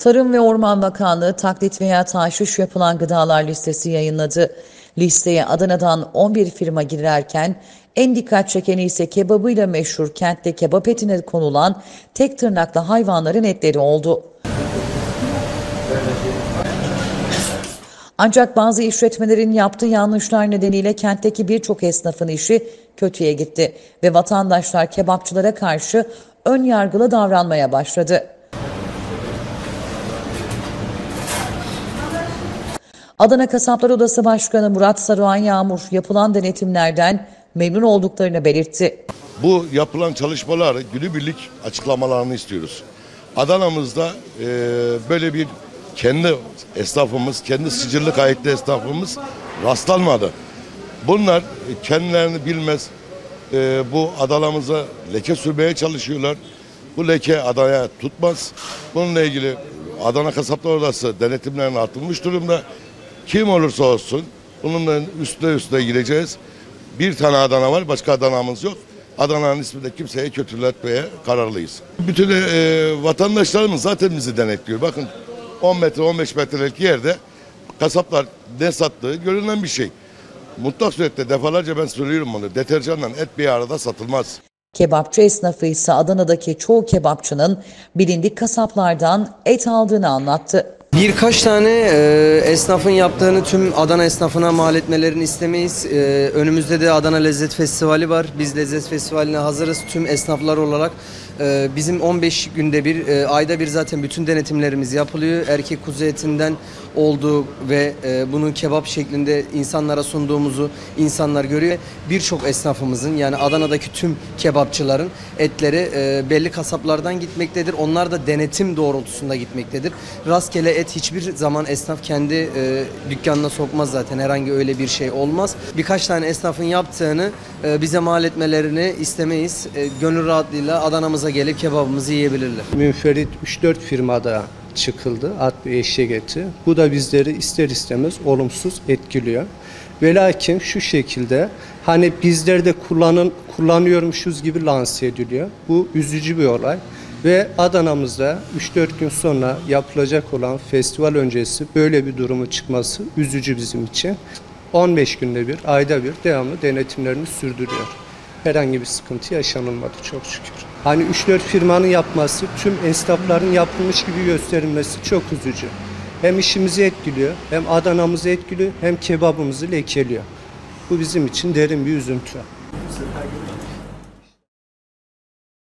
Tarım ve Orman Bakanlığı taklit veya tahşiş yapılan gıdalar listesi yayınladı. Listeye Adana'dan 11 firma girerken en dikkat çekeni ise kebabıyla meşhur kentte kebap etine konulan tek tırnaklı hayvanların etleri oldu. Ancak bazı işletmelerin yaptığı yanlışlar nedeniyle kentteki birçok esnafın işi kötüye gitti ve vatandaşlar kebapçılara karşı ön yargılı davranmaya başladı. Adana Kasaplar Odası Başkanı Murat Saruhan Yağmur yapılan denetimlerden memnun olduklarını belirtti. Bu yapılan çalışmaları günübirlik açıklamalarını istiyoruz. Adana'mızda böyle bir kendi esnafımız, kendi sicilli kayıtlı esnafımız rastlanmadı. Bunlar kendilerini bilmez, bu Adana'mıza leke sürmeye çalışıyorlar. Bu leke Adana'ya tutmaz. Bununla ilgili Adana Kasaplar Odası denetimlerini artırmış durumda. Kim olursa olsun bununla üstüne gireceğiz. Bir tane Adana var, başka Adana'mız yok. Adana'nın isminde kimseye kötületmeye kararlıyız. Bütün vatandaşlarımız zaten bizi denetliyor. Bakın 10 metre 15 metrelik yerde kasaplar ne sattığı görünen bir şey. Mutlak surette defalarca ben söylüyorum bunu. Deterjanla et bir arada satılmaz. Kebapçı esnafı ise Adana'daki çoğu kebapçının bilindik kasaplardan et aldığını anlattı. Birkaç tane esnafın yaptığını tüm Adana esnafına mal etmelerini istemeyiz. Önümüzde de Adana Lezzet Festivali var. Biz Lezzet Festivali'ne hazırız tüm esnaflar olarak. Bizim 15 günde bir, ayda bir zaten bütün denetimlerimiz yapılıyor. Erkek kuzu etinden olduğu ve bunun kebap şeklinde insanlara sunduğumuzu insanlar görüyor. Birçok esnafımızın yani Adana'daki tüm kebapçıların etleri belli kasaplardan gitmektedir. Onlar da denetim doğrultusunda gitmektedir. Rastgele et hiçbir zaman esnaf kendi dükkanına sokmaz zaten. Herhangi öyle bir şey olmaz. Birkaç tane esnafın yaptığını bize mal etmelerini istemeyiz. Gönül rahatlığıyla Adana'mıza gelip kebabımızı yiyebilirler. Münferit 3-4 firmada çıkıldı at ve eşek eti. Bu da bizleri ister istemez olumsuz etkiliyor. Ve lakin şu şekilde hani bizler de kullanıyormuşuz gibi lanse ediliyor. Bu üzücü bir olay. Ve Adana'mızda 3-4 gün sonra yapılacak olan festival öncesi böyle bir durumun çıkması üzücü bizim için. 15 günde bir, ayda bir devamlı denetimlerini sürdürüyor. Herhangi bir sıkıntı yaşanılmadı çok şükür. Hani 3-4 firmanın yapması, tüm esnafların yapılmış gibi gösterilmesi çok üzücü. Hem işimizi etkiliyor, hem Adana'mızı etkiliyor, hem kebabımızı lekeliyor. Bu bizim için derin bir üzüntü.